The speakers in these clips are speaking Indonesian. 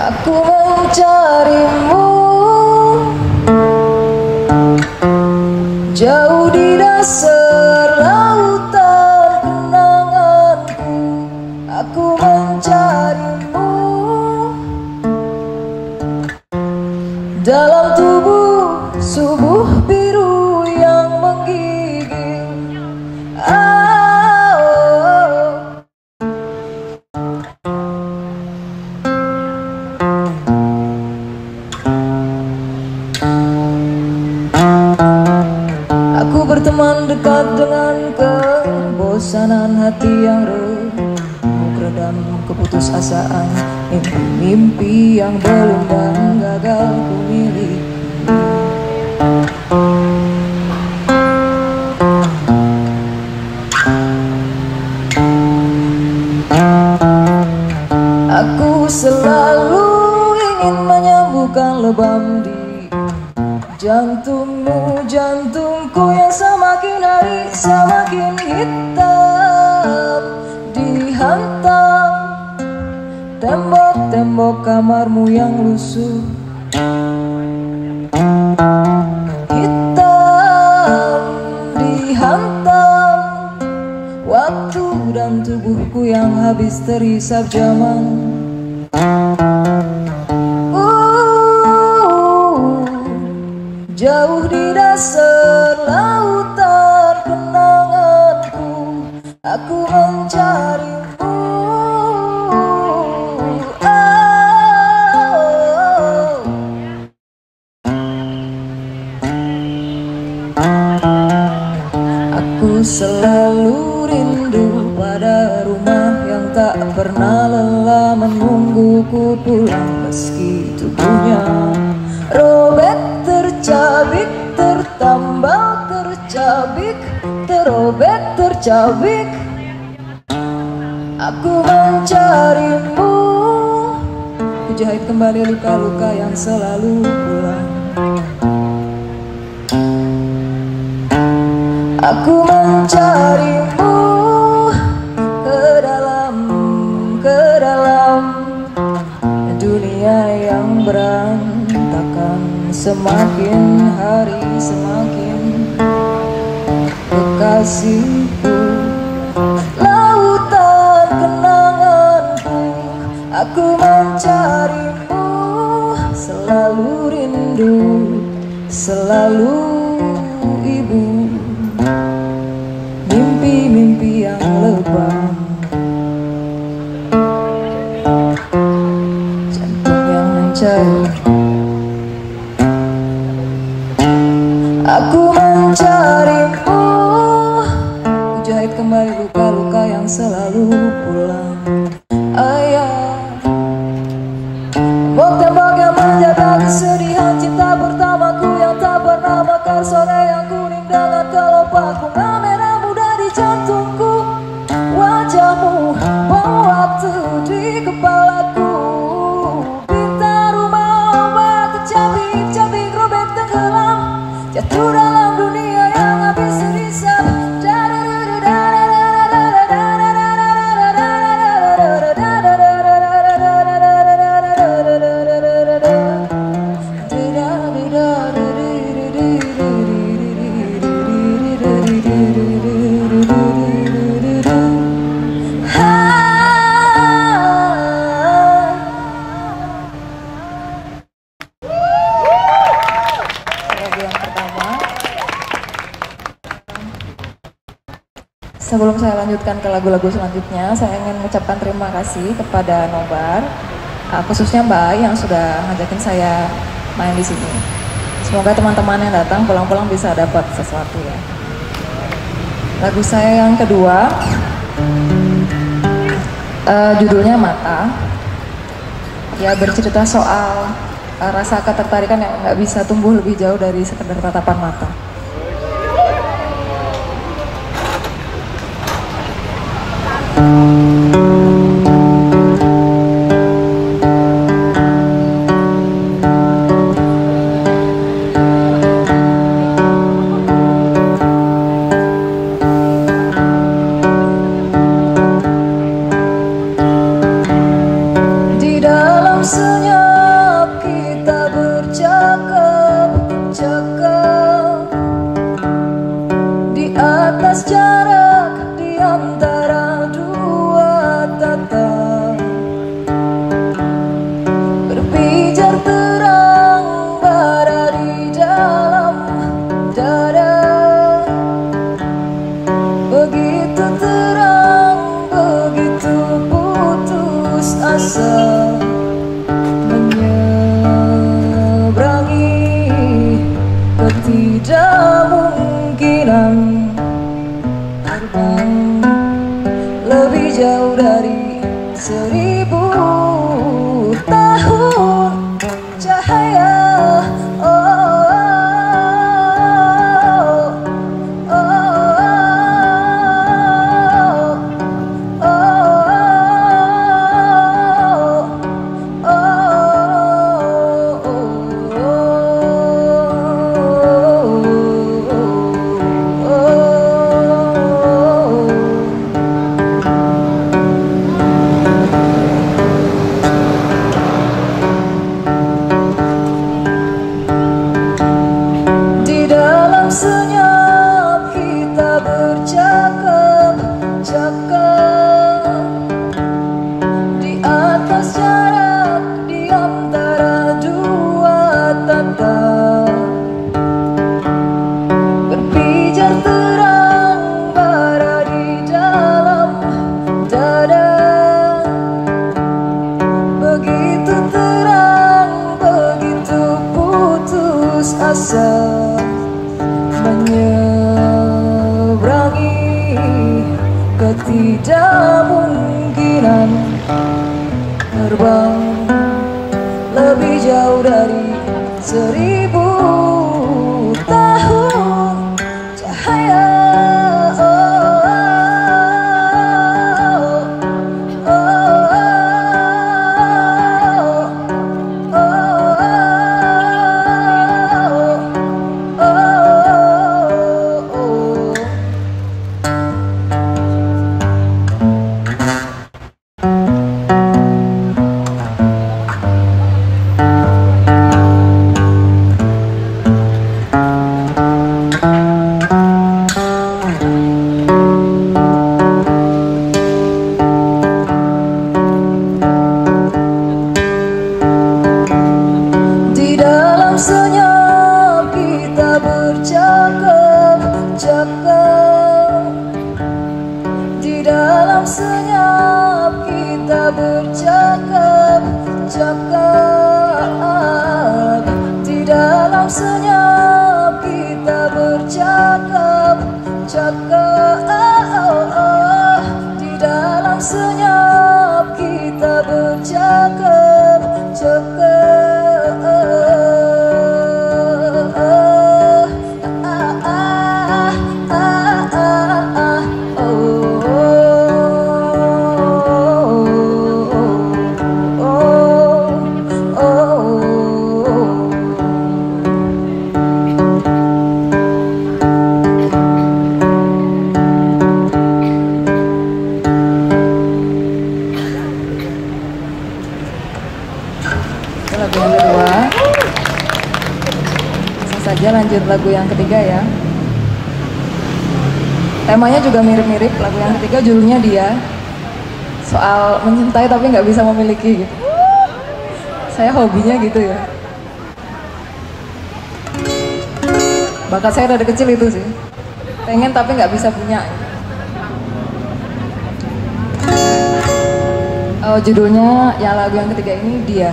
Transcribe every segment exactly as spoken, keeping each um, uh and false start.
Aku mencarimu jauh di dasar lautan kenanganku. Aku mencarimu dalam tubuh subuh biru yang menggigil. Ah, oh. Aku berteman dekat dengan kebosanan hati yang remuk, redam keputusasaan, mimpi-mimpi yang belum dan gagal ku miliki. Aku selalu ingin menyembuhkan lebam di jantungmu, jantungku yang semakin hari semakin hitam, dihantam tembok-tembok kamarmu yang lusuh, hitam dihantam waktu dan tubuhku yang habis terhisap zaman. Jauh di dasar lautan kenanganku, aku mencarimu. Oh. Aku selalu rindu pada rumah yang tak pernah lelah menungguku pulang, meski tubuhnya robek, tercabik, tertambal, tercabik, terobek, tercabik. Aku mencarimu, ku jahit kembali luka-luka yang selalu pulang. Aku mencarimu ke dalam, ke dalam dunia yang berantakan. Semakin hari semakin kekasihku, lautan kenanganku. Aku mencarimu, selalu rindu, selalu ibu. Mimpi-mimpi yang lebam, jantung yang mencari. Aku mencarimu, ku jahit kembali luka-luka yang selalu pulang. Ayah, tembok-tembok yang menjaga kesedihan cinta pertamaku yang tak pernah mekar. Sore yang kuning dengan kelopakku, merah muda di jantungku. Wajahmu bom waktu di kepalaku. Bintang rumah ombak kecabik-cabik robek tenggelam, jatuh dalam dunia yang habis terhisap. Sebelum saya lanjutkan ke lagu-lagu selanjutnya, saya ingin mengucapkan terima kasih kepada Nobar, uh, khususnya Mbak Ai yang sudah ngajakin saya main di sini. Semoga teman-teman yang datang pulang-pulang bisa dapat sesuatu ya. Lagu saya yang kedua, uh, judulnya Mata. Ya, bercerita soal uh, rasa ketertarikan yang nggak bisa tumbuh lebih jauh dari sekedar tatapan mata. Di dalam senyap atas jarak di antara dua tatap, berpijar terang bara di dalam dada. Begitu terang, begitu putus asa, menyeberangi ketidakmungkinan, terbang lebih jauh dari seribu tahun cahaya. Senyap kita bercakap-cakap di atas jarak di antara dua tatap, berpijar terang bara di dalam dada. Begitu terang, begitu putus asa, menyeberangi ketidakmungkinan, terbang lebih jauh dari seribu tahun cahaya. Senyap kita bercakap-cakap di dalam senyap kita bercakap-cakap di dalam senyap kita bercakap-cakap di dalam senyap kita bercakap-cakap. Lagu yang kedua, langsung saja lanjut lagu yang ketiga ya. Temanya juga mirip-mirip. Lagu yang ketiga judulnya Dia, soal mencintai tapi nggak bisa memiliki gitu. Saya hobinya gitu ya. Bakat saya dari kecil itu sih, pengen tapi nggak bisa punya. Oh, judulnya yang lagu yang ketiga ini Dia.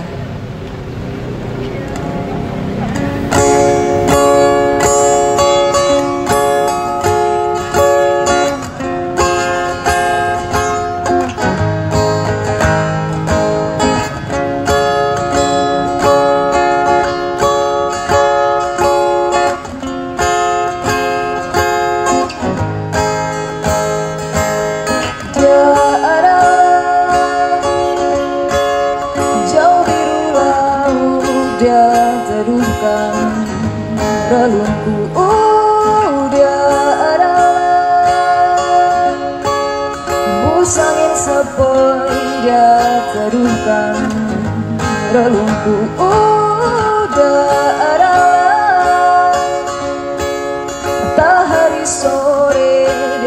Teduhkan relungku, oh dia adalah hembus angin sepoi. Dia teduhkan relungku, oh dia adalah matahari sore.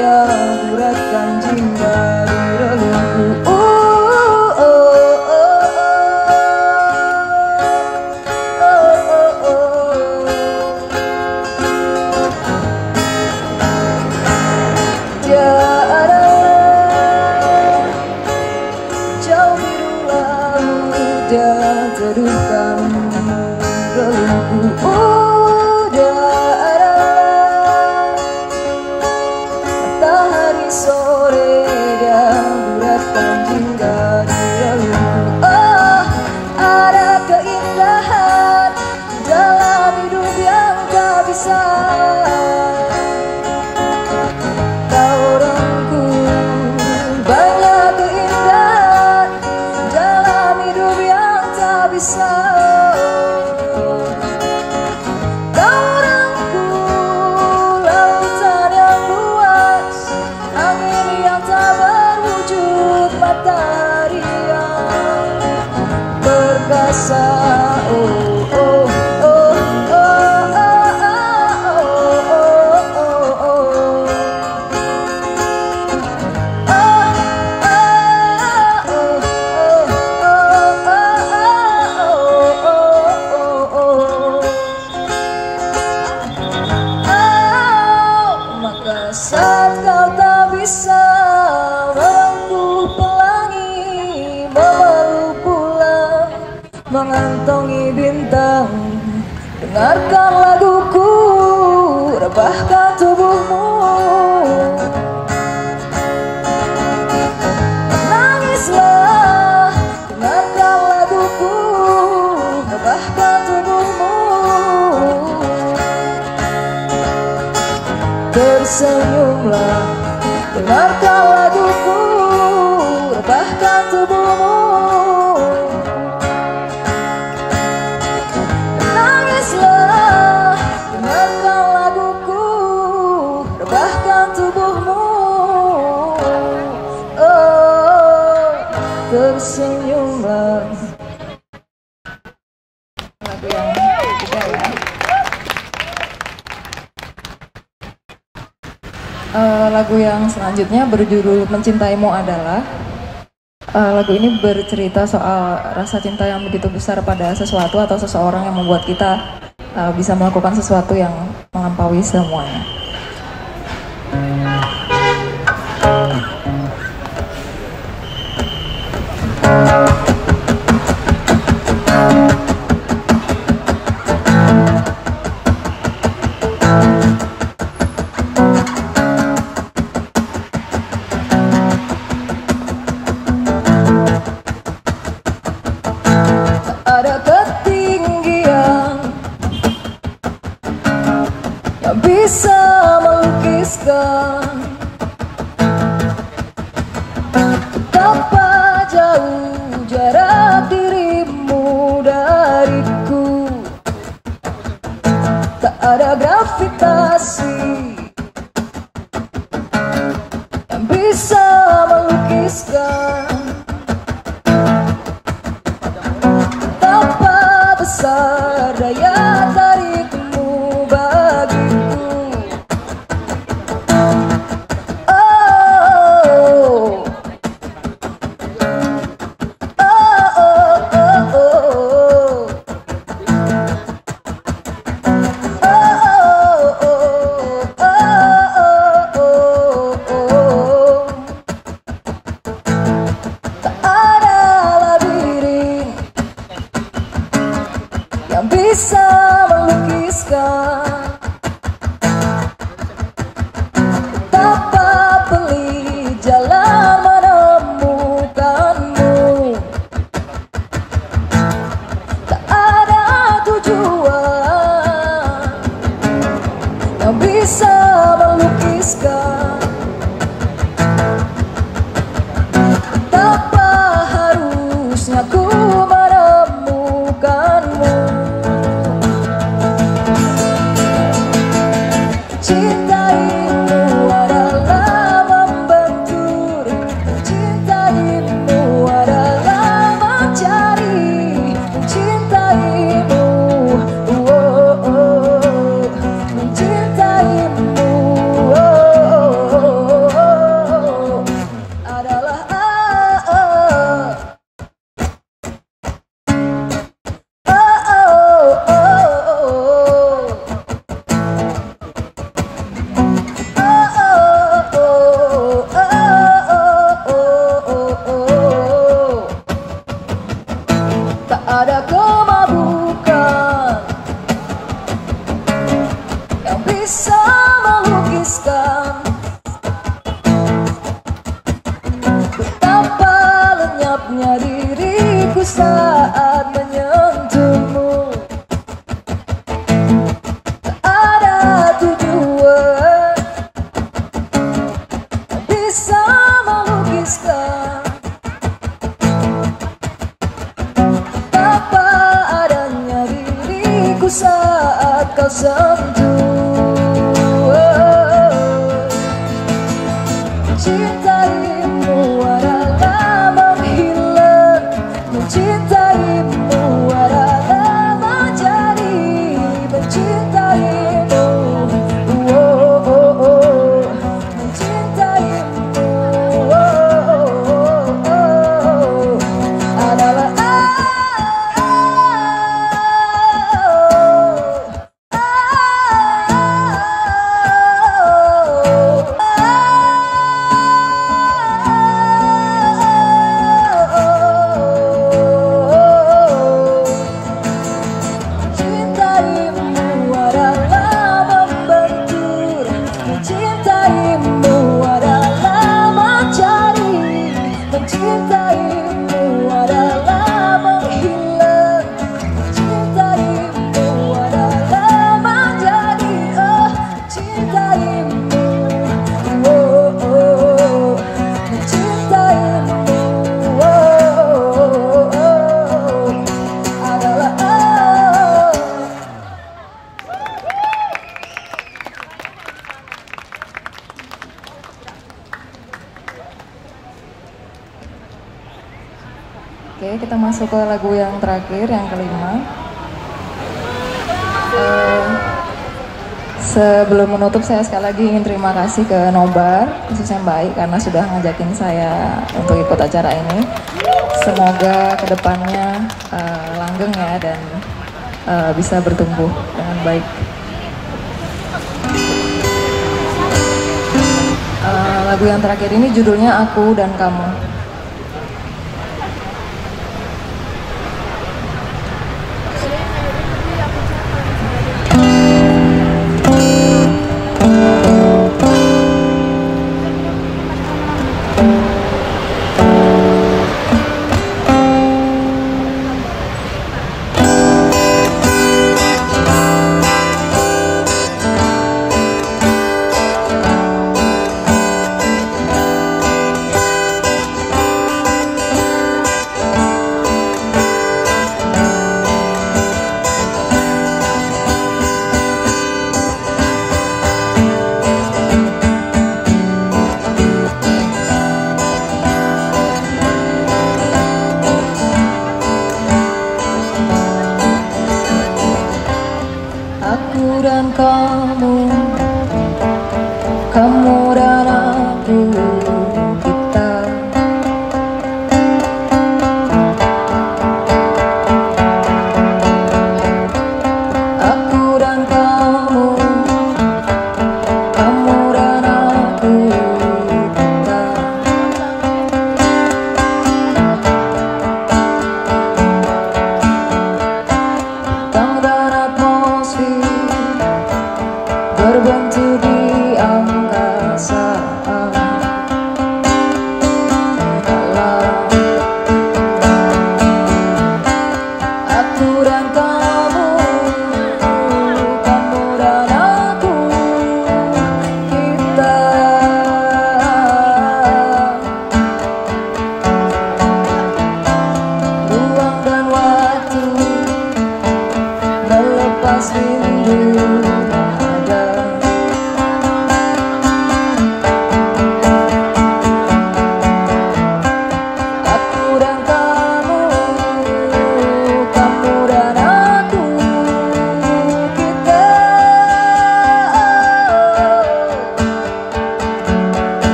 tersenyumlah, dengarkan laguku, rebahkan tubuhmu. Menangislah, dengarkan laguku, rebahkan tubuhmu. Oh, tersenyumlah. Lagu yang ketiga ya. Uh, lagu yang selanjutnya berjudul Mencintaimu adalah uh, lagu ini bercerita soal rasa cinta yang begitu besar pada sesuatu atau seseorang yang membuat kita uh, bisa melakukan sesuatu yang melampaui semuanya. Ada ketinggian yang bisa melukiskan betapa jauh jarak dirimu dariku. Tak ada gravitasi yang bisa melukiskan besar daya tarikmu bagiku. Oh, oh, oh, oh, oh. Oke, kita masuk ke lagu yang terakhir, yang kelima. Uh, sebelum menutup, saya sekali lagi ingin terima kasih ke Nobar, khususnya Mbak karena sudah ngajakin saya untuk ikut acara ini. Semoga kedepannya uh, langgeng ya dan uh, bisa bertumbuh dengan baik. Uh, lagu yang terakhir ini judulnya Aku dan Kamu.